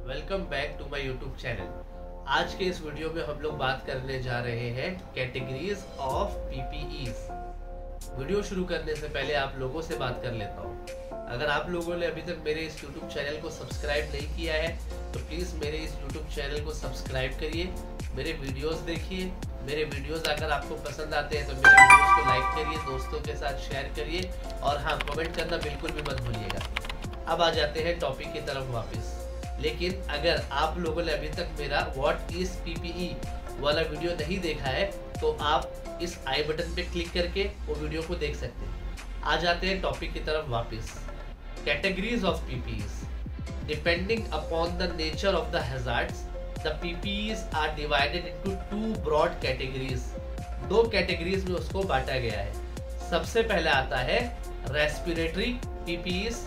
Welcome back to my YouTube channel. आज के इस वीडियो में हम लोग बात करने जा रहे हैं कैटेगरीज ऑफ पीपीईज। वीडियो शुरू करने से पहले आप लोगों से बात कर लेता हूँ। अगर आप लोगों ने अभी तक मेरे इस यूट्यूब चैनल को सब्सक्राइब नहीं किया है तो प्लीज़ मेरे इस यूट्यूब चैनल को सब्सक्राइब करिए, मेरे वीडियोस देखिए। मेरे वीडियोस अगर आपको पसंद आते हैं तो मेरे वीडियोस को लाइक करिए, दोस्तों के साथ शेयर करिए और हाँ, कमेंट करना बिल्कुल भी मत भूलिएगा। अब आ जाते हैं टॉपिक की तरफ वापस। लेकिन अगर आप लोगों ने अभी तक मेरा व्हाट इज पीपीई वाला वीडियो नहीं देखा है तो आप इस आई बटन पे क्लिक करके वो वीडियो को देख सकते हैं। आ जाते हैं टॉपिक की तरफ वापस। Categories of PPEs. Depending upon the nature of the hazards the PPEs are divided into two broad categories. दो कैटेगरीज में उसको बांटा गया है। सबसे पहले आता है रेस्पिरेटरी पीपीईज,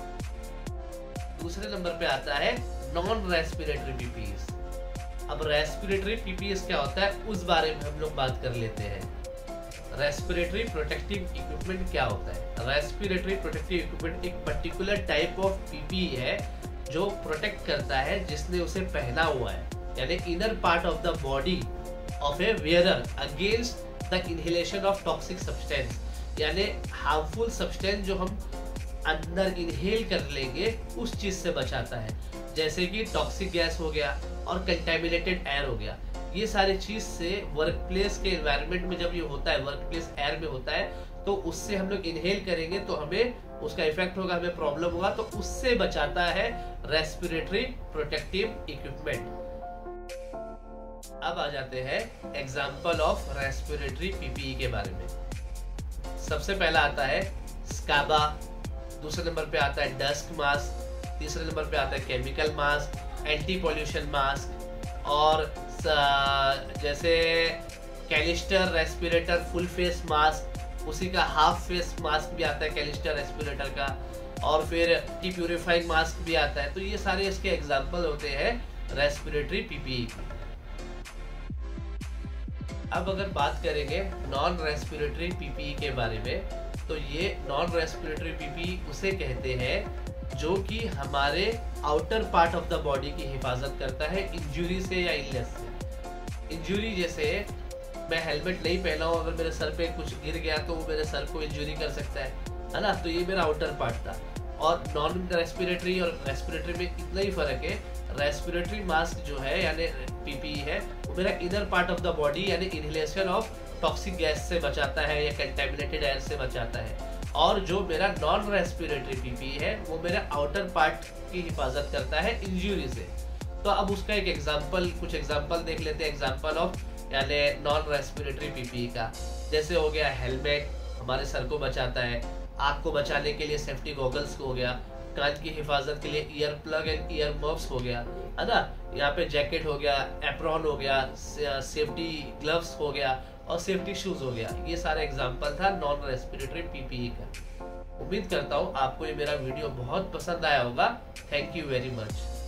दूसरे नंबर पे आता है नॉन रेस्पिरेटरी पीपीईज। अब रेस्पिरेटरी पीपीईज क्या होता है उस बारे में हम लोग बात कर लेते हैं। रेस्पिरेटरी प्रोटेक्टिव इक्विपमेंट क्या होता है? रेस्पिरेटरी प्रोटेक्टिव इक्विपमेंट एक पर्टिकुलर टाइप ऑफ पीपीई है जो प्रोटेक्ट करता है जिसने उसे पहना हुआ है, यानी inner part of the body of a wearer against the inhalation of toxic substance, यानी हार्मफुल सब्सटेंस जो हम अंदर इनहेल कर लेंगे उस चीज से बचाता है, जैसे कि टॉक्सिक गैस हो गया और कंटामिनेटेड एयर हो गया। ये सारी चीज से वर्क प्लेस के एनवायरनमेंट में जब ये होता है, वर्क प्लेस एयर में होता है, तो उससे हम लोग इनहेल करेंगे तो हमें उसका इफेक्ट होगा, हमें प्रॉब्लम होगा, तो उससे बचाता है रेस्पिरेटरी प्रोटेक्टिव इक्विपमेंट। अब आ जाते हैं एग्जाम्पल ऑफ रेस्पिरेटरी पीपीई के बारे में। सबसे पहला आता है स्काबा, दूसरे नंबर पे आता है डस्ट मास्क, तीसरे नंबर पे आता है chemical mask, anti pollution mask, और जैसे canister respirator full face mask, उसी का हाफ फेस मास्क भी आता है कैलिस्टर रेस्पिरेटर का, और फिर टी प्यूरिफाइंग मास्क भी आता है। तो ये सारे इसके एग्जाम्पल होते हैं रेस्पिरेटरी पीपीई की। अब अगर बात करेंगे नॉन रेस्पिरेटरी पीपीई के बारे में, तो ये नॉन रेस्पिरेटरी पीपीई उसे कहते हैं जो कि हमारे outer part of the body की हिफाजत करता है इंजरी से या इलनेस से। इंजरी जैसे मैं हेलमेट नहीं पहना हूँ, अगर मेरे सर पे कुछ गिर गया तो वो मेरे सर को इंजरी कर सकता है ना, तो ये मेरा आउटर पार्ट था। और नॉन रेस्पिरेटरी और रेस्पिरेटरी में इतना ही फर्क है। रेस्पिरेटरी मास्क जो है यानी पीपीई है वो मेरा inner part of the body यानी इनहेलेशन ऑफ टॉक्सिक गैस से बचाता है या कंटेमिनेटेड एयर से बचाता है, और जो मेरा नॉन रेस्पिरेटरी पीपीई है वो मेरा आउटर पार्ट की हिफाजत करता है इंजरी से। तो अब उसका एक एग्जांपल, कुछ एग्जांपल देख लेते हैं एग्जांपल ऑफ यानी नॉन रेस्पिरेटरी पीपीई का। जैसे हो गया हेलमेट, हमारे सर को बचाता है, आँख को बचाने के लिए सेफ्टी गॉगल्स हो गया, कान की हिफाजत के लिए ear plug and ear muffs हो गया, है ना, यहाँ पे जैकेट हो गया, एप्रॉन हो गया, सेफ्टी ग्लव्स हो गया और सेफ्टी शूज हो गया। ये सारा एग्जांपल था नॉन रेस्पिरेटरी पीपीई का। उम्मीद करता हूँ आपको ये मेरा वीडियो बहुत पसंद आया होगा। Thank you very much.